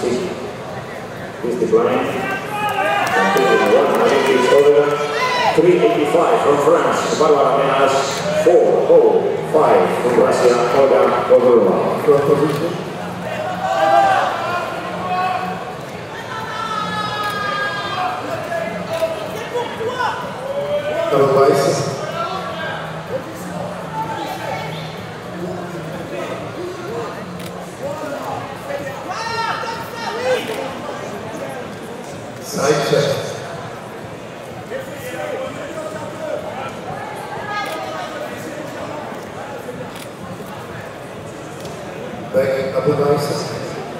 City. He's the blind. 385 from France, Barbara Menas. 405 from Russia, Olga Kozlova. Otherwise, side check. Back otherwise.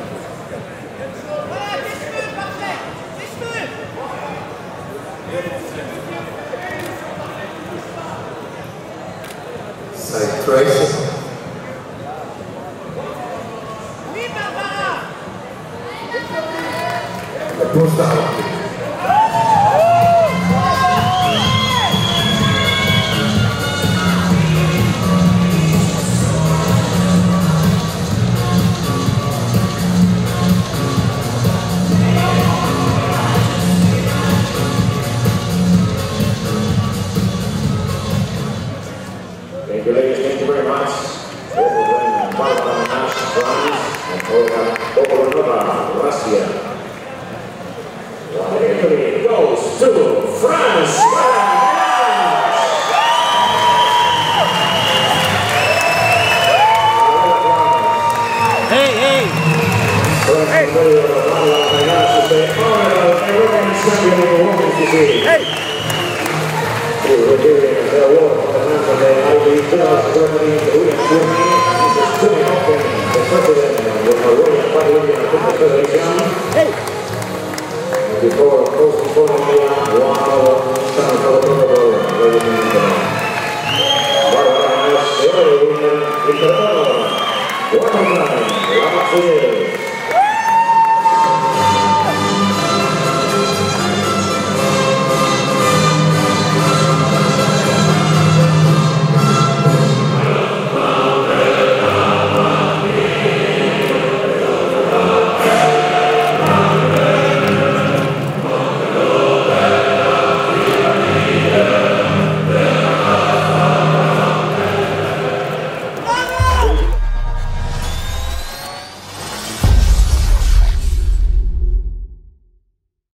Side trace. Post out. Thank you, ladies. Thank you very much. Both of them, Barbara Menas, France, and Olga Kozlova, Russia. Victory goes to France. Hey, hey! Hey! Hey! Before postponing one of some sort of